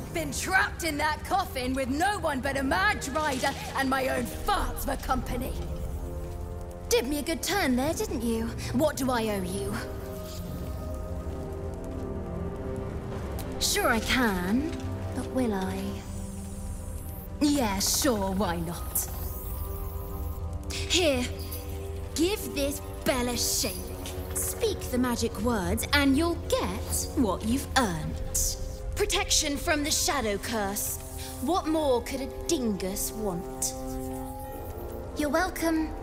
Been trapped in that coffin with no one but a mad rider and my own farts for company. Did me a good turn there, didn't you? What do I owe you? Sure I can, but will I? Yeah, sure, why not? Here, give this bell a shake. Speak the magic words and you'll get what you've earned. Protection from the shadow curse. What more could a dingus want? You're welcome.